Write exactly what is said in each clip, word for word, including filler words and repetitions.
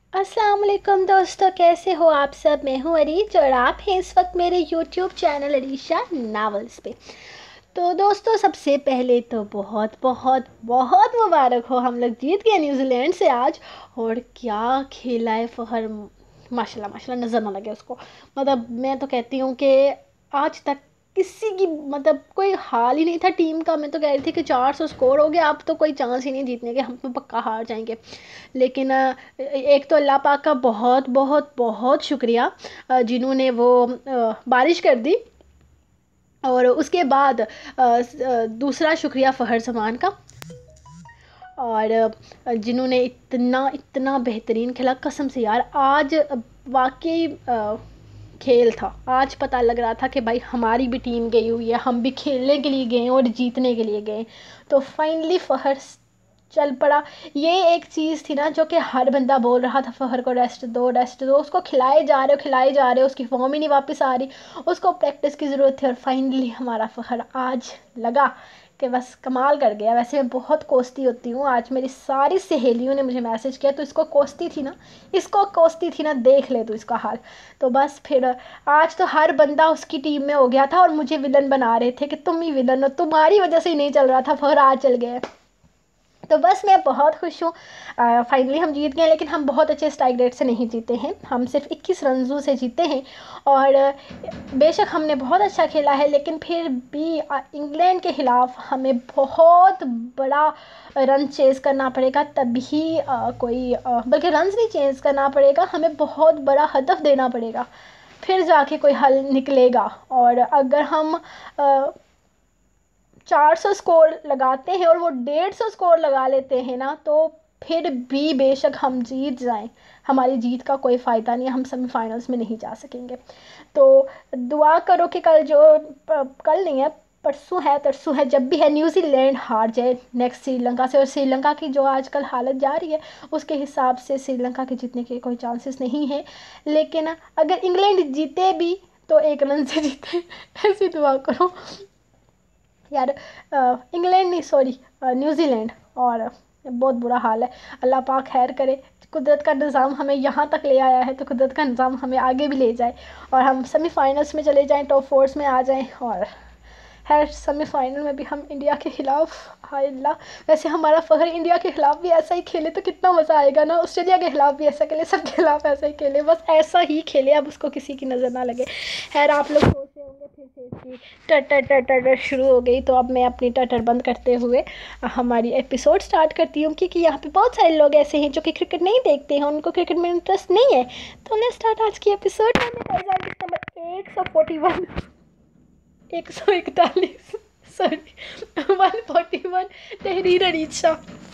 अस्सलाम वालेकुम दोस्तों, कैसे हो आप सब। मैं हूँ अरीज और आप हैं इस वक्त मेरे यूट्यूब चैनल अरीशा नावल्स पे। तो दोस्तों, सबसे पहले तो बहुत बहुत बहुत मुबारक हो, हम लोग जीत गए न्यूजीलैंड से आज। और क्या खेला है फहर, माशाल्लाह माशाल्लाह, नज़र ना लगे उसको। मतलब मैं तो कहती हूँ कि आज तक किसी की मतलब कोई हाल ही नहीं था टीम का। मैं तो कह रही थी कि चार सौ स्कोर हो गया, अब तो कोई चांस ही नहीं जीतने के, हम तो पक्का हार जाएंगे। लेकिन अ, एक तो अल्लाह पाक का बहुत बहुत बहुत शुक्रिया, अ, जिन्होंने वो अ, बारिश कर दी। और उसके बाद अ, स- अ, दूसरा शुक्रिया फ़हर जमान का, और अ, जिन्होंने इतना इतना बेहतरीन खेला कसम से यार। आज अ, वाकई अ, खेल था। आज पता लग रहा था कि भाई हमारी भी टीम गई हुई है, हम भी खेलने के लिए गए और जीतने के लिए गए। तो फाइनली फ़हर चल पड़ा। ये एक चीज़ थी ना जो कि हर बंदा बोल रहा था, फ़हर को रेस्ट दो रेस्ट दो, उसको खिलाए जा रहे हो खिलाए जा रहे हो, उसकी फॉर्म ही नहीं वापस आ रही, उसको प्रैक्टिस की ज़रूरत थी। और फाइनली हमारा फ़हर आज लगा कि बस कमाल कर गया। वैसे मैं बहुत कोसती होती हूँ, आज मेरी सारी सहेलियों ने मुझे मैसेज किया तो इसको कोसती थी ना, इसको कोसती थी ना, देख ले तू इसका हाल। तो बस फिर आज तो हर बंदा उसकी टीम में हो गया था और मुझे विलन बना रहे थे कि तुम ही विलन हो, तुम्हारी वजह से ही नहीं चल रहा था, फ़हर आज चल गए। तो बस मैं बहुत खुश हूँ। फाइनली हम जीत गए, लेकिन हम बहुत अच्छे स्ट्राइक रेट से नहीं जीते हैं, हम सिर्फ इक्कीस रनों से जीते हैं। और अ, बेशक हमने बहुत अच्छा खेला है, लेकिन फिर भी अ, इंग्लैंड के ख़िलाफ़ हमें बहुत बड़ा रन चेज़ करना पड़ेगा, तभी अ, कोई अ, बल्कि रन्स नहीं चेज़ करना पड़ेगा, हमें बहुत बड़ा हदफ देना पड़ेगा, फिर जाके कोई हल निकलेगा। और अगर हम अ, चार सौ स्कोर लगाते हैं और वो डेढ़ सौ स्कोर लगा लेते हैं ना, तो फिर भी बेशक हम जीत जाएं, हमारी जीत का कोई फ़ायदा नहीं है, हम सेमीफाइनल्स में नहीं जा सकेंगे। तो दुआ करो कि कल जो कल नहीं है, परसों है तरसों है, जब भी है, न्यूजीलैंड हार जाए नेक्स्ट श्रीलंका से। और श्रीलंका की जो आजकल हालत जा रही है उसके हिसाब से श्रीलंका के जीतने के कोई चांसेस नहीं है। लेकिन अगर इंग्लैंड जीते भी तो एक रन से जीते, ऐसी दुआ करो यार। इंग्लैंड नहीं, सॉरी, न्यूजीलैंड। और बहुत बुरा हाल है, अल्लाह पाक खैर करे। कुदरत का निज़ाम हमें यहाँ तक ले आया है तो कुदरत का निज़ाम हमें आगे भी ले जाए और हम सेमीफाइनल्स में चले जाएं, टॉप फोर्स में आ जाएं। और खैर सेमीफाइनल में भी हम इंडिया के ख़िलाफ़, हाय अल्लाह। वैसे हमारा फ़हर इंडिया के ख़िलाफ़ भी ऐसा ही खेले तो कितना मज़ा आएगा ना, ऑस्ट्रेलिया के ख़िलाफ़ भी ऐसा खेले, सब के खिलाफ़ ऐसा ही खेले, बस ऐसा ही खेले, अब उसको किसी की नज़र ना लगे। खैर आप लोग सोच रहे होंगे फिर से इसकी टटर टटर टटर शुरू हो गई, तो अब मैं अपनी टटर बंद करते हुए हमारी एपिसोड स्टार्ट करती हूँ, क्योंकि यहाँ पे बहुत सारे लोग ऐसे हैं जो कि क्रिकेट नहीं देखते हैं, उनको क्रिकेट में इंटरेस्ट नहीं है। तो लेट्स स्टार्ट आज की एपिसोड नंबर एक सौ फोर्टी वन, एक सौ इकतालीस, सॉरी, वन फोर्टी वन। तहरीर अरीशा।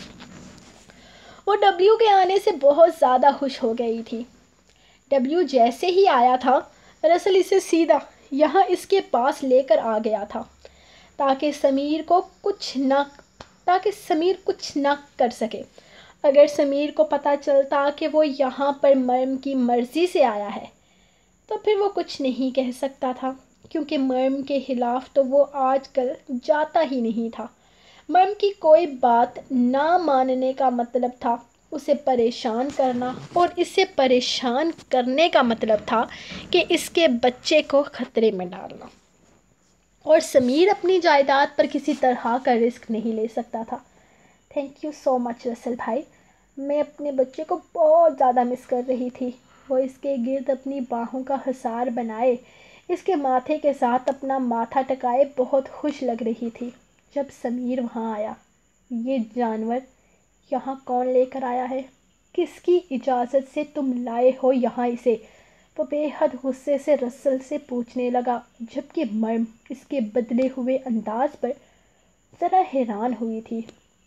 वो डब्ल्यू के आने से बहुत ज़्यादा खुश हो गई थी। डब्ल्यू जैसे ही आया था, रसल इसे सीधा यहाँ इसके पास लेकर आ गया था, ताकि समीर को कुछ न ताकि समीर कुछ न कर सके। अगर समीर को पता चलता कि वो यहाँ पर मर्म की मर्ज़ी से आया है, तो फिर वो कुछ नहीं कह सकता था, क्योंकि मर्म के ख़िलाफ़ तो वो आजकल जाता ही नहीं था। मर्म की कोई बात ना मानने का मतलब था उसे परेशान करना, और इसे परेशान करने का मतलब था कि इसके बच्चे को ख़तरे में डालना। और समीर अपनी जायदाद पर किसी तरह का रिस्क नहीं ले सकता था। Thank you so much Russell भाई, मैं अपने बच्चे को बहुत ज़्यादा मिस कर रही थी। वो इसके गिर्द अपनी बाहों का हिसार बनाए, इसके माथे के साथ अपना माथा टकाए बहुत खुश लग रही थी जब समीर वहाँ आया। ये जानवर यहाँ कौन लेकर आया है? किसकी इजाज़त से तुम लाए हो यहाँ इसे? वो बेहद गुस्से से रसल से पूछने लगा, जबकि मर्म इसके बदले हुए अंदाज पर ज़रा हैरान हुई थी।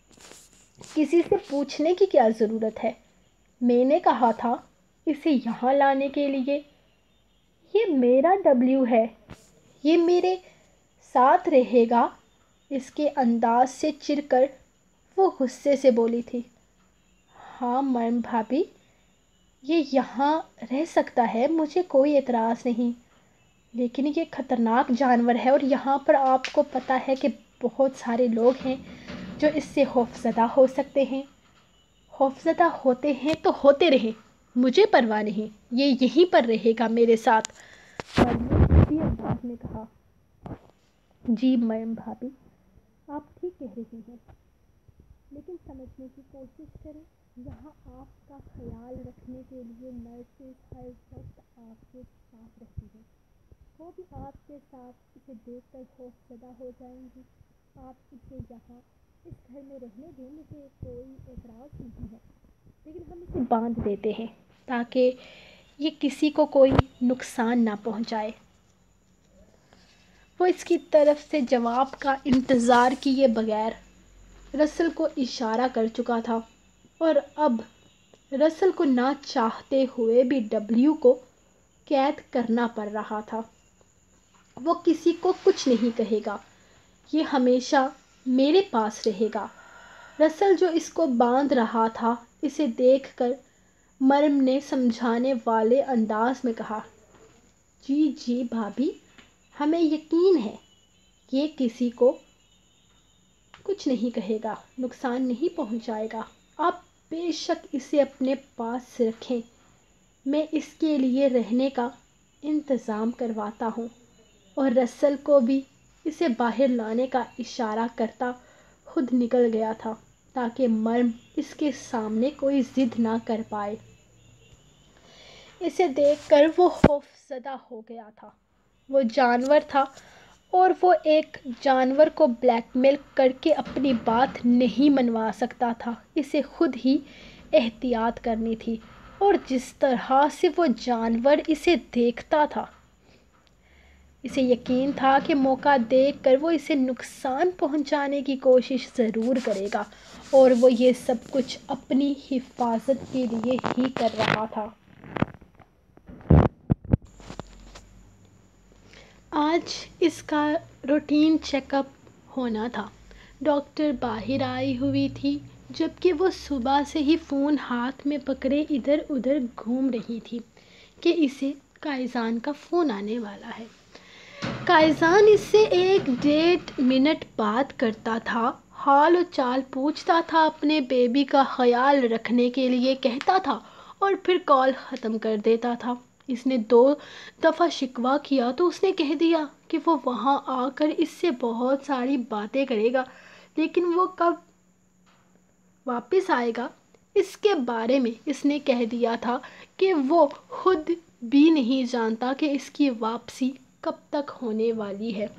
किसी से पूछने की क्या ज़रूरत है? मैंने कहा था इसे यहाँ लाने के लिए। ये मेरा डब्ल्यू है, ये मेरे साथ रहेगा। इसके अंदाज से चिढ़कर वो गुस्से से बोली थी। हाँ मर्म भाभी, ये यहाँ रह सकता है, मुझे कोई एतराज़ नहीं, लेकिन ये ख़तरनाक जानवर है और यहाँ पर आपको पता है कि बहुत सारे लोग हैं जो इससे खौफज़दा हो सकते हैं। खौफज़दा होते हैं तो होते रहें, مجھے پرواہ نہیں، یہ یہیں پر رہے گا میرے ساتھ۔ مریم نے اسی انداز میں کہا۔ جی مریم بھابھی، آپ ٹھیک کہہ رہی ہیں، لیکن سمجھنے کی کوشش کریں، یہاں آپ کا خیال رکھنے کے لیے نرسز ہر وقت آپ کے ساتھ رہتی ہیں۔ وہ بھی آپ کے ساتھ اسے دیکھ کر خوف زدہ ہو جائیں گی۔ آپ اسے یہاں اس گھر میں رہنے دیں، مجھے کوئی اعتراض نہیں ہے، لیکن ہم اسے باندھ دیتے ہیں تاکہ یہ کسی کو کوئی نقصان نہ پہنچائے۔ وہ اس کی طرف سے جواب کا انتظار کیے بغیر رسل کو اشارہ کر چکا تھا، اور اب رسل کو نہ چاہتے ہوئے بھی ڈبلیو کو قید کرنا پڑ رہا تھا۔ وہ کسی کو کچھ نہیں کہے گا، یہ ہمیشہ میرے پاس رہے گا۔ رسل جو اس کو باندھ رہا تھا، اسے دیکھ کر مریم نے سمجھانے والے انداز میں کہا۔ جی جی بھابھی، ہمیں یقین ہے یہ کسی کو کچھ نہیں کہے گا، نقصان نہیں پہنچائے گا۔ آپ بے شک اسے اپنے پاس رکھیں، میں اس کے لیے رہنے کا انتظام کرواتا ہوں۔ اور رسل کو بھی اسے باہر لانے کا اشارہ کرتا خود نکل گیا تھا تاکہ مریم اس کے سامنے کوئی ضد نہ کر پائے۔ اسے دیکھ کر وہ خوف زدہ ہو گیا تھا۔ وہ جانور تھا اور وہ ایک جانور کو بلیک میل کر کے اپنی بات نہیں منوا سکتا تھا۔ اسے خود ہی احتیاط کرنی تھی، اور جس طرح سے وہ جانور اسے دیکھتا تھا، اسے یقین تھا کہ موقع دیکھ کر وہ اسے نقصان پہنچانے کی کوشش ضرور کرے گا، اور وہ یہ سب کچھ اپنی حفاظت کے لیے ہی کر رہا تھا۔ آج اس کا روٹین چیک اپ ہونا تھا۔ ڈاکٹر باہر آئی ہوئی تھی، جبکہ وہ صبح سے ہی فون ہاتھ میں پکڑے ادھر ادھر گھوم رہی تھی کہ اسے قائزان کا فون آنے والا ہے۔ قائزان اس سے ایک ڈیڑھ منٹ بات کرتا تھا، حال و چال پوچھتا تھا، اپنے بیبی کا خیال رکھنے کے لیے کہتا تھا، اور پھر کال ختم کر دیتا تھا۔ اس نے دو دفعہ شکوہ کیا تو اس نے کہہ دیا کہ وہ وہاں آ کر اس سے بہت ساری باتیں کرے گا، لیکن وہ کب واپس آئے گا اس کے بارے میں اس نے کہہ دیا تھا کہ وہ خود بھی نہیں جانتا کہ اس کی واپسی کب تک ہونے والی ہے۔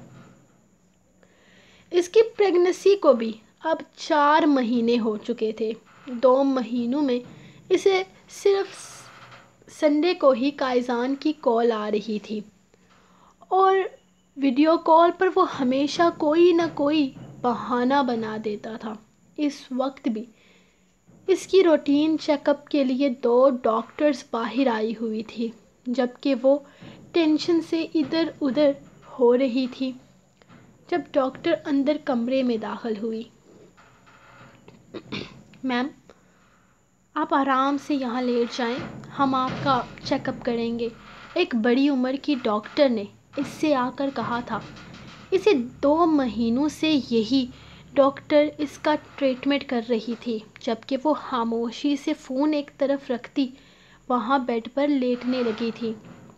اس کی پریگننسی کو بھی اب چار مہینے ہو چکے تھے۔ دو مہینوں میں اسے صرف سنڈے کو ہی قائزان کی کال آ رہی تھی، اور ویڈیو کال پر وہ ہمیشہ کوئی نہ کوئی بہانہ بنا دیتا تھا۔ اس وقت بھی اس کی روٹین چیک اپ کے لیے دو ڈاکٹرز باہر آئی ہوئی تھی، جبکہ وہ ٹینشن سے ادھر ادھر ہو رہی تھی۔ جب ڈاکٹر اندر کمرے میں داخل ہوئی۔ میم، آپ آرام سے یہاں لیٹ جائیں، ہم آپ کا چیک اپ کریں گے، ایک بڑی عمر کی ڈاکٹر نے اس سے آ کر کہا تھا۔ اسے دو مہینوں سے یہی ڈاکٹر اس کا ٹریٹمنٹ کر رہی تھی، جبکہ وہ خاموشی سے فون ایک طرف رکھتی وہاں بیڈ پر لیٹنے لگی تھی۔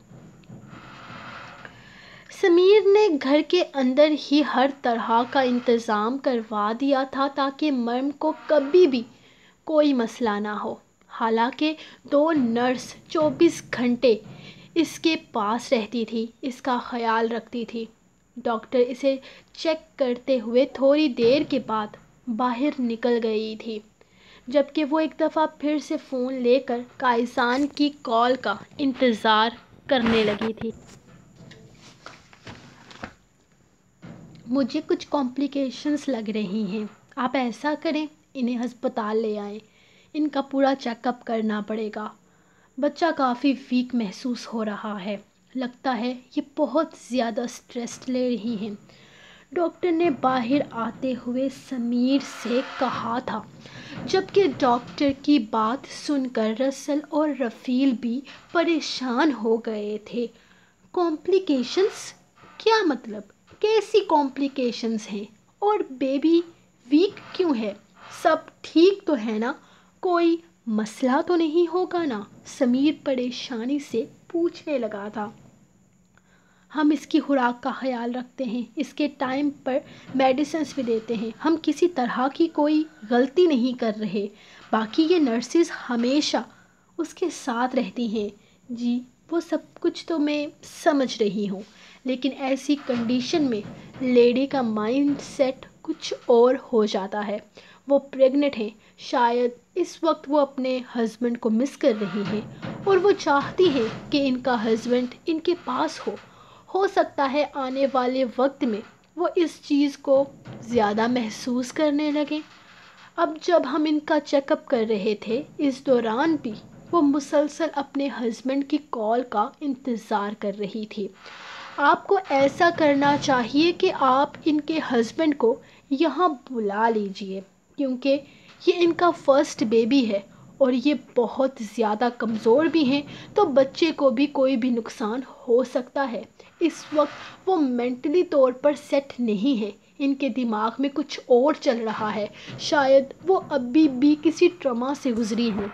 سمیر نے گھر کے اندر ہی ہر طرح کا انتظام کروا دیا تھا تاکہ مریم کو کبھی بھی کوئی مسئلہ نہ ہو۔ حالانکہ دو نرس چوبیس گھنٹے اس کے پاس رہتی تھی، اس کا خیال رکھتی تھی۔ ڈاکٹر اسے چیک کرتے ہوئے تھوڑی دیر کے بعد باہر نکل گئی تھی، جبکہ وہ ایک دفعہ پھر سے فون لے کر قائزان کی کال کا انتظار کرنے لگی تھی۔ مجھے کچھ کمپلیکیشنز لگ رہی ہیں، آپ ایسا کریں انہیں ہسپتال لے آئیں، ان کا پورا چیک اپ کرنا پڑے گا۔ بچہ کافی ویک محسوس ہو رہا ہے، لگتا ہے یہ بہت زیادہ سٹریس لے رہی ہیں، ڈاکٹر نے باہر آتے ہوئے سمیر سے کہا تھا، جبکہ ڈاکٹر کی بات سن کر رسل اور رفیل بھی پریشان ہو گئے تھے۔ کمپلیکیشنز؟ کیا مطلب؟ کیسی کمپلیکیشنز ہیں؟ اور بیبی ویک کیوں ہے؟ سب ٹھیک تو ہے نا؟ کوئی مسئلہ تو نہیں ہوگا نا؟ سمیر پریشانی سے پوچھنے لگا تھا۔ ہم اس کی خوراک کا خیال رکھتے ہیں، اس کے ٹائم پر میڈیسنس بھی دیتے ہیں، ہم کسی طرح کی کوئی غلطی نہیں کر رہے، باقی یہ نرسز ہمیشہ اس کے ساتھ رہتی ہیں۔ جی وہ سب کچھ تو میں سمجھ رہی ہوں، لیکن ایسی کنڈیشن میں لیڈی کا مائنڈ سیٹ کچھ اور ہو جاتا ہے۔ وہ پریگننٹ ہیں، شاید اس وقت وہ اپنے ہسبینڈ کو مس کر رہی ہیں اور وہ چاہتی ہیں کہ ان کا ہسبینڈ ان کے پاس ہو۔ ہو سکتا ہے آنے والے وقت میں وہ اس چیز کو زیادہ محسوس کرنے لگیں۔ اب جب ہم ان کا چیک اپ کر رہے تھے، اس دوران بھی وہ مسلسل اپنے ہسبینڈ کی کال کا انتظار کر رہی تھی۔ آپ کو ایسا کرنا چاہیے کہ آپ ان کے ہسبینڈ کو یہاں بلا لیجئے، کیونکہ یہ ان کا فرسٹ بیبی ہے اور یہ بہت زیادہ کمزور بھی ہیں، تو بچے کو بھی کوئی بھی نقصان ہو سکتا ہے۔ اس وقت وہ مینٹلی طور پر سیٹ نہیں ہے، ان کے دماغ میں کچھ اور چل رہا ہے، شاید وہ ابھی بھی کسی ٹراما سے گزری ہیں،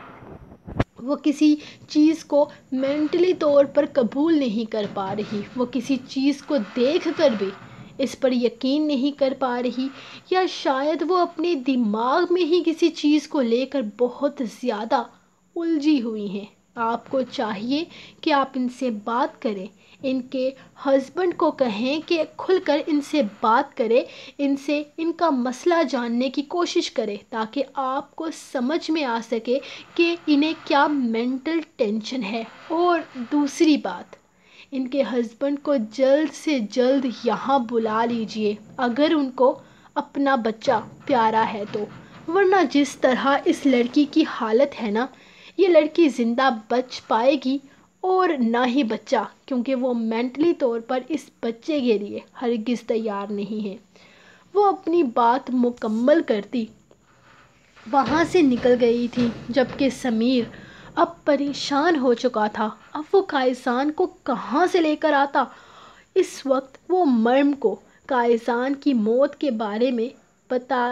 وہ کسی چیز کو مینٹلی طور پر قبول نہیں کر پا رہی، وہ کسی چیز کو دیکھ کر بھی اس پر یقین نہیں کر پا رہی، یا شاید وہ اپنے دماغ میں ہی کسی چیز کو لے کر بہت زیادہ الجھی ہوئی ہیں۔ آپ کو چاہیے کہ آپ ان سے بات کریں، ان کے ہسبینڈ کو کہیں کہ کھل کر ان سے بات کرے، ان سے ان کا مسئلہ جاننے کی کوشش کرے، تاکہ آپ کو سمجھ میں آ سکے کہ انہیں کیا مینٹل ٹینشن ہے۔ اور دوسری بات، ان کے ہسبینڈ کو جلد سے جلد یہاں بلا لیجئے اگر ان کو اپنا بچہ پیارا ہے تو، ورنہ جس طرح اس لڑکی کی حالت ہے نا، یہ لڑکی زندہ بچ پائے گی اور نہ ہی بچہ، کیونکہ وہ مینٹلی طور پر اس بچے کے لیے ہرگز تیار نہیں ہے۔ وہ اپنی بات مکمل کرتی وہاں سے نکل گئی تھی، جبکہ سمیر اب پریشان ہو چکا تھا۔ اب وہ کائسان کو کہاں سے لے کر آتا؟ اس وقت وہ مریم کو کائسان کی موت کے بارے میں بتا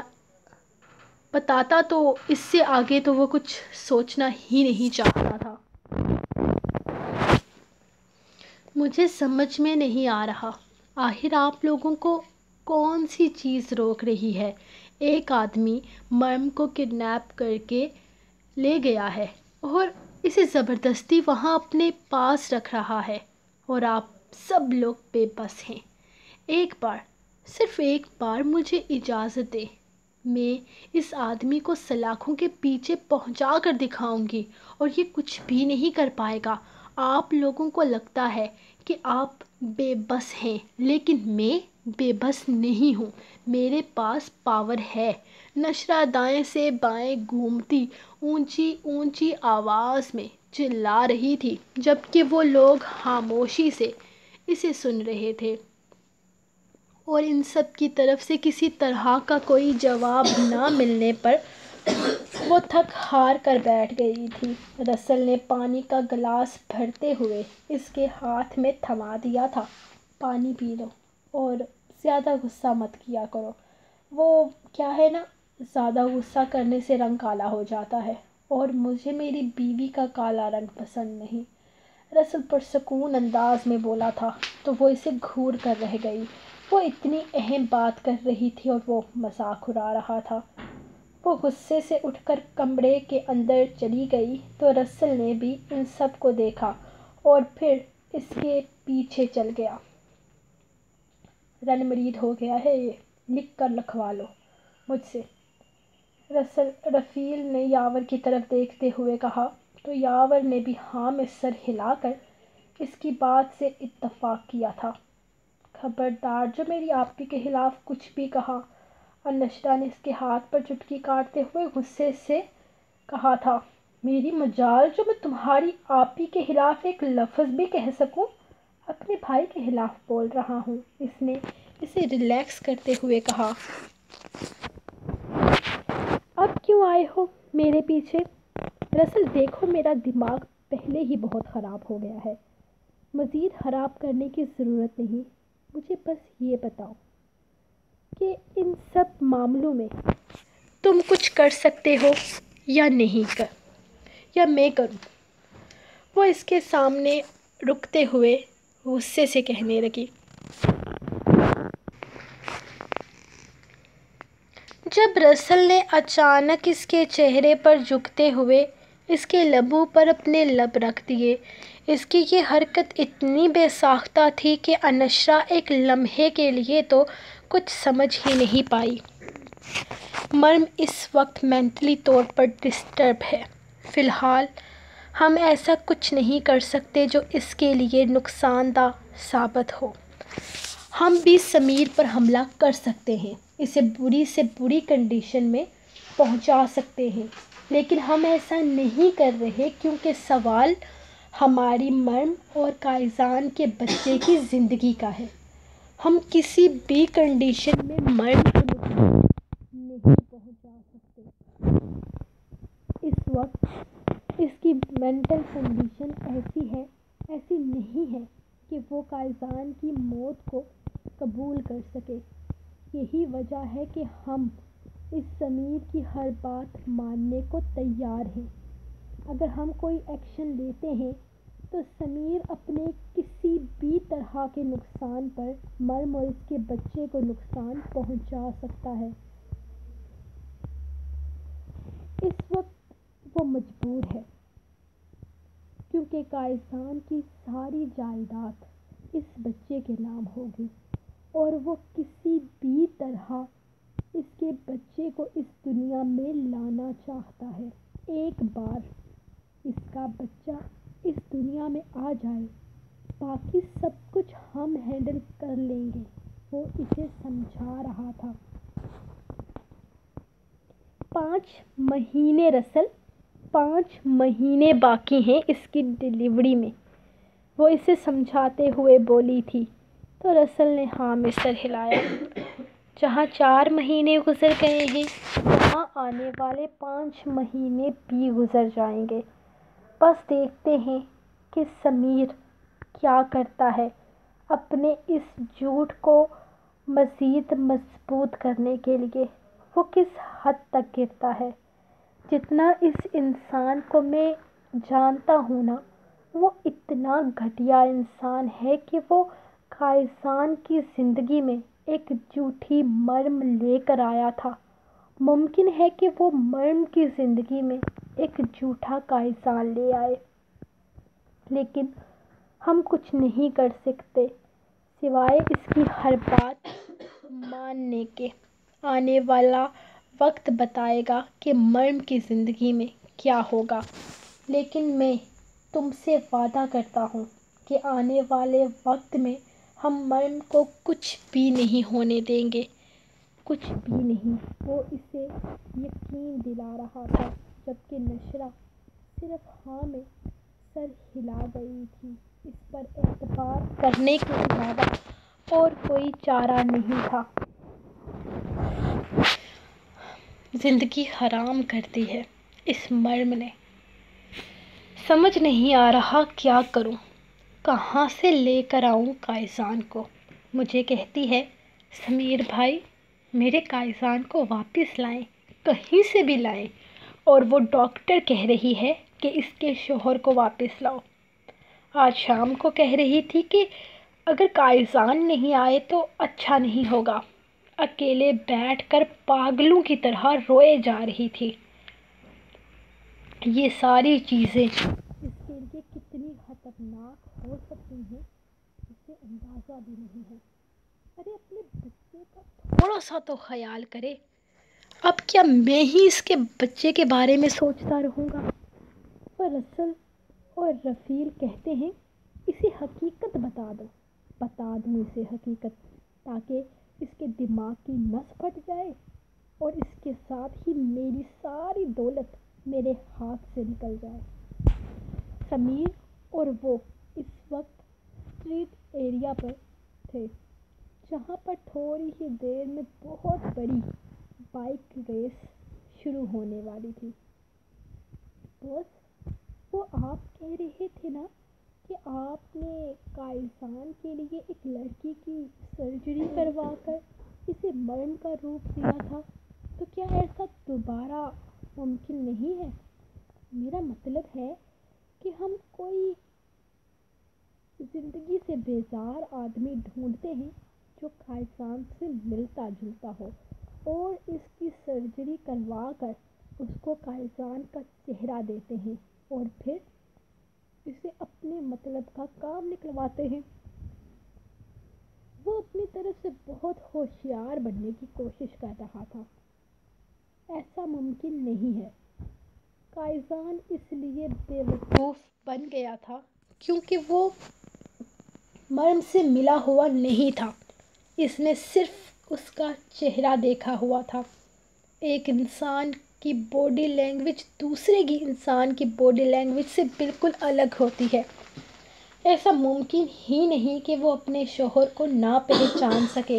بتاتا تو اس سے آگے تو وہ کچھ سوچنا ہی نہیں چاہتا تھا۔ مجھے سمجھ میں نہیں آ رہا، آخر آپ لوگوں کو کون سی چیز روک رہی ہے؟ ایک آدمی مریم کو کڈنیپ کر کے لے گیا ہے اور اسے زبردستی وہاں اپنے پاس رکھ رہا ہے، اور آپ سب لوگ بے بس ہیں۔ ایک بار، صرف ایک بار مجھے اجازت دیں، میں اس آدمی کو سلاخوں کے پیچھے پہنچا کر دکھاؤں گی اور یہ کچھ بھی نہیں کر پائے گا۔ آپ لوگوں کو لگتا ہے کہ آپ بے بس ہیں، لیکن میں بے بس نہیں ہوں، میرے پاس پاور ہے۔ نشرہ دائیں سے بائیں گھومتی اونچی اونچی آواز میں چلا رہی تھی، جبکہ وہ لوگ خاموشی سے اسے سن رہے تھے، اور ان سب کی طرف سے کسی طرح کا کوئی جواب نہ ملنے پر وہ تھک ہار کر بیٹھ گئی تھی۔ رسل نے پانی کا گلاس بھرتے ہوئے اس کے ہاتھ میں تھما دیا تھا۔ پانی پی لو اور زیادہ غصہ مت کیا کرو، وہ کیا ہے نا، زیادہ غصہ کرنے سے رنگ کالا ہو جاتا ہے، اور مجھے میری بیوی کا کالا رنگ پسند نہیں، رسل پرسکون انداز میں بولا تھا، تو وہ اسے گھور کر رہ گئی۔ وہ اتنی اہم بات کر رہی تھی اور وہ مذاق اڑا رہا تھا۔ وہ غصے سے اٹھ کر کمرے کے اندر چلی گئی تو رسل نے بھی ان سب کو دیکھا اور پھر اس کے پیچھے چل گیا۔ رن مرید ہو گیا ہے، یہ لکھ کر لکھوا لو مجھ سے، رسل رفیل نے یاور کی طرف دیکھتے ہوئے کہا، تو یاور نے بھی ہاں میں سر ہلا کر اس کی بات سے اتفاق کیا تھا۔ خبردار جو میری آپی کے خلاف کچھ بھی کہا، انشرا نے اس کے ہاتھ پر چٹکی کاٹتے ہوئے غصے سے کہا تھا، میری مجال جو میں تمہاری آپی کے خلاف ایک لفظ بھی کہہ سکوں، اپنے بھائی کے خلاف بول رہا ہوں، اس نے اسے ریلیکس کرتے ہوئے کہا۔ اب کیوں آئے ہو میرے پیچھے؟ رسل دیکھو میرا دماغ پہلے ہی بہت خراب ہو گیا ہے، مزید خراب کرنے کی ضرورت نہیں، مجھے بس یہ بتاؤ کہ ان سب معاملوں میں تم کچھ کر سکتے ہو یا نہیں کر یا میں کروں؟ وہ اس کے سامنے رکتے ہوئے غصے سے کہنے لگی۔ جب رسل نے اچانک اس کے چہرے پر جھکتے ہوئے اس کے لبوں پر اپنے لب رکھ دیے، اس کی یہ حرکت اتنی بے ساختہ تھی کہ انشا ایک لمحے کے لیے تو کچھ سمجھ ہی نہیں پائی۔ مریم اس وقت مینٹلی طور پر ڈسٹرب ہے۔ فی الحال ہم ایسا کچھ نہیں کر سکتے جو اس کے لیے نقصان دہ ثابت ہو۔ ہم بھی سمیر پر حملہ کر سکتے ہیں، اسے بری سے بری کنڈیشن میں پہنچا سکتے ہیں، لیکن ہم ایسا نہیں کر رہے کیونکہ سوال ہماری مریم اور کائزان کے بچے کی زندگی کا ہے۔ ہم کسی بھی کنڈیشن میں مریم کو نقصان نہیں پہنچا سکتے۔ اس وقت اس کی مینٹل کنڈیشن ایسی ہے ایسی نہیں ہے کہ وہ کائزان کی موت کو قبول کر سکے۔ یہی وجہ ہے کہ ہم اس سمیر کی ہر بات ماننے کو تیار ہیں۔ اگر ہم کوئی ایکشن لیتے ہیں تو سمیر اپنے کسی بھی طرح کے نقصان پر مریم اور اس کے بچے کو نقصان پہنچا سکتا ہے۔ اس وقت وہ مجبور ہے کیونکہ کائزان کی ساری جائیداد اس بچے کے نام ہوگی اور وہ کسی بھی طرح اس کے بچے کو اس دنیا میں لانا چاہتا ہے۔ ایک بار اس کا بچہ اس دنیا میں آ جائے، باقی سب کچھ ہم ہینڈل کر لیں گے، وہ اسے سمجھا رہا تھا۔ پانچ مہینے رسل پانچ مہینے باقی ہیں اس کی ڈیلیوری میں، وہ اسے سمجھاتے ہوئے بولی تھی تو رسل نے ہاں میں سر ہلایا۔ جہاں چار مہینے گزر گئے ہیں وہاں آنے والے پانچ مہینے بھی گزر جائیں گے۔ بس دیکھتے ہیں کہ سمیر کیا کرتا ہے اپنے اس جھوٹ کو مزید مضبوط کرنے کے لیے۔ وہ کس حد تک گرتا ہے۔ جتنا اس انسان کو میں جانتا ہوں نا، وہ اتنا گھٹیا انسان ہے کہ وہ کائزان کی زندگی میں ایک جھوٹی مریم لے کر آیا تھا۔ ممکن ہے کہ وہ مریم کی زندگی میں ایک جھوٹا کائزان لے آئے، لیکن ہم کچھ نہیں کر سکتے سوائے اس کی ہر بات ماننے کے۔ آنے والا وقت بتائے گا کہ مریم کی زندگی میں کیا ہوگا، لیکن میں تم سے وعدہ کرتا ہوں کہ آنے والے وقت میں ہم مریم کو کچھ بھی نہیں ہونے دیں گے، کچھ بھی نہیں۔ وہ اسے یقین دلا رہا تھا جبکہ نشرہ صرف ہاں میں سر ہلا رہی تھی۔ اس پر اعتبار کرنے کے علاوہ اور کوئی چارہ نہیں تھا۔ زندگی حرام کر دی ہے اس مریم نے۔ سمجھ نہیں آ رہا کیا کروں، کہاں سے لے کر آؤں کائزان کو۔ مجھے کہتی ہے سمیر بھائی میرے کائزان کو واپس لائیں، کہیں سے بھی لائیں، اور وہ ڈاکٹر کہہ رہی ہے کہ اس کے شوہر کو واپس لاؤ۔ آج شام کو کہہ رہی تھی کہ اگر کائزان نہیں آئے تو اچھا نہیں ہوگا۔ اکیلے بیٹھ کر پاگلوں کی طرح روئے جا رہی تھی۔ یہ ساری چیزیں اس کے لیے کتنی خطرناک ہو سکتی ہیں اسے اندازہ بھی نہیں ہے۔ ارے اپنے بچے کا تھوڑا سا تو خیال کرے۔ اب کیا میں ہی اس کے بچے کے بارے میں سوچتا رہوں گا؟ اور رسل اور رفیل کہتے ہیں اسے حقیقت بتا دو۔ بتا دوں اسے حقیقت تاکہ اس کے دماغ کی نس پھٹ جائے اور اس کے ساتھ ہی میری ساری دولت میرے ہاتھ سے نکل جائے۔ سمیر اور وہ اس وقت اسٹریٹ ایریا پر تھے جہاں پر تھوڑی ہی دیر میں بہت بڑی بائک ریس شروع ہونے والی تھی۔ بس وہ آپ کہہ رہے تھے نا کہ آپ نے کائزان کے لیے ایک لڑکی کی سرجری کروا کر اسے مریم کا روپ دیا تھا، تو کیا ایسا دوبارہ ممکن نہیں ہے؟ میرا مطلب ہے کہ ہم کوئی زندگی سے بیزار آدمی ڈھونڈتے ہیں جو قائصان سے ملتا جلتا ہو، اور اس کی سرجری کروا کر اس کو قائصان کا چہرہ دیتے ہیں اور پھر اسے اپنے مطلب کا کام نکلواتے ہیں۔ وہ اپنی طرف سے بہت ہوشیار بننے کی کوشش کر رہا تھا۔ ایسا ممکن نہیں ہے۔ قائصان اس لیے بے وقوف بن گیا تھا کیونکہ وہ مرم سے ملا ہوا نہیں تھا، اس نے صرف اس کا چہرہ دیکھا ہوا تھا۔ ایک انسان کی باڈی لینگویج دوسرے کی انسان کی باڈی لینگویج سے بالکل الگ ہوتی ہے۔ ایسا ممکن ہی نہیں کہ وہ اپنے شوہر کو نہ پہچان سکے۔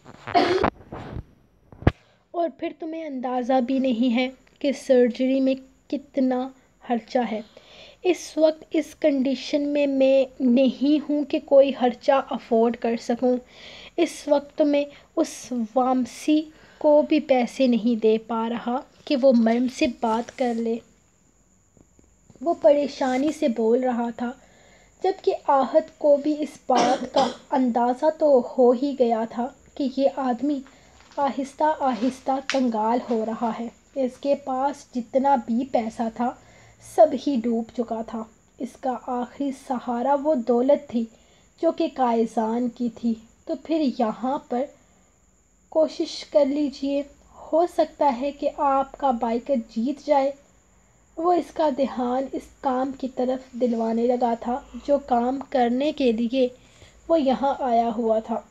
اور پھر تمہیں اندازہ بھی نہیں ہے کہ سرجری میں کتنا خرچہ ہے۔ اس وقت اس کنڈیشن میں میں نہیں ہوں کہ کوئی خرچہ افورڈ کر سکوں۔ اس وقت میں اس وامسی کو بھی پیسے نہیں دے پا رہا کہ وہ مرم سے بات کر لے۔ وہ پریشانی سے بول رہا تھا، جبکہ آہت کو بھی اس بات کا اندازہ تو ہو ہی گیا تھا کہ یہ آدمی آہستہ آہستہ کنگال ہو رہا ہے۔ اس کے پاس جتنا بھی پیسہ تھا سب ہی ڈوب چکا تھا۔ اس کا آخری سہارا وہ دولت تھی جو کہ قائصان کی تھی۔ تو پھر یہاں پر کوشش کر لیجئے، ہو سکتا ہے کہ آپ کا بائیکر جیت جائے۔ وہ اس کا دھیان اس کام کی طرف دلوانے لگا تھا جو کام کرنے کے لیے وہ یہاں آیا ہوا تھا۔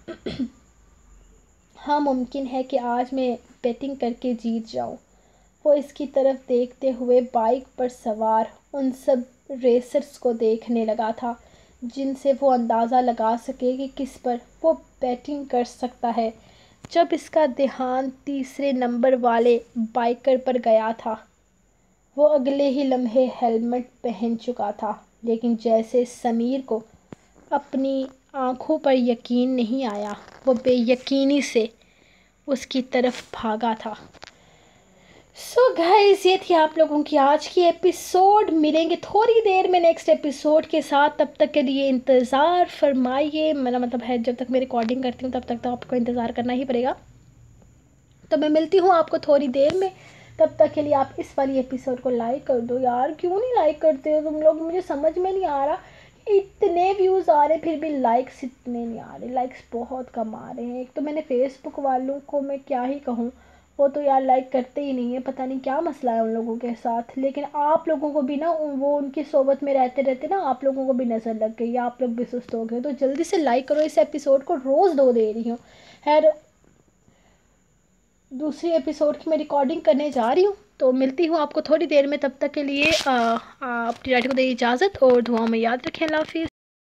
ہاں، ممکن ہے کہ آج میں بیٹنگ کر کے جیت جاؤں۔ وہ اس کی طرف دیکھتے ہوئے بائیک پر سوار ان سب ریسرز کو دیکھنے لگا تھا جن سے وہ اندازہ لگا سکے کہ کس پر وہ بیٹنگ کر سکتا ہے۔ جب اس کا دھیان تیسرے نمبر والے بائیکر پر گیا تھا، وہ اگلے ہی لمحے ہیلمٹ پہن چکا تھا، لیکن جیسے سمیر کو اپنی آنکھوں پر یقین نہیں آیا، وہ بے یقینی سے اس کی طرف بھاگا تھا۔ سو گائز، یہ تھی آپ لوگوں کی آج کی ایپیسوڈ۔ ملیں گے تھوڑی دیر میں نیکسٹ ایپیسوڈ کے ساتھ، تب تک کے لیے انتظار فرمائیے۔ میرا مطلب ہے جب تک میں ریکارڈنگ کرتی ہوں تب تک تو آپ کو انتظار کرنا ہی پڑے گا۔ تو میں ملتی ہوں آپ کو تھوڑی دیر میں، تب تک کے لیے آپ اس والی ایپیسوڈ کو لائک کر دو۔ یار کیوں نہیں لائک کرتے ہو تم لوگ؟ مجھے سمجھ میں نہیں آ رہا، اتنے ویوز آ رہے پھر بھی لائکس اتنے نہیں آ رہے، لائکس بہت کم آ رہے ہیں۔ ایک تو میں نے فیس بک والوں کو میں کیا ہی کہوں، وہ تو یار لائک کرتے ہی نہیں ہیں، پتہ نہیں کیا مسئلہ ہے ان لوگوں کے ساتھ۔ لیکن آپ لوگوں کو بھی نا، وہ ان کی صحبت میں رہتے رہتے نا آپ لوگوں کو بھی نظر لگ گئی، آپ لوگ بھی سست ہو گئے، تو جلدی سے لائک کرو اس ایپیسوڈ کو۔ روز دو دے رہی ہوں، خیر دوسری ایپیسوڈ کی میں ریکارڈنگ کرنے جا رہی ہوں، تو ملتی ہوں آپ کو تھوڑی دیر میں۔ تب تک کے لیے اپنی ڈیڈی کو دے اجازت اور دعاؤں میں یاد رکھیں۔ اللہ حافظ۔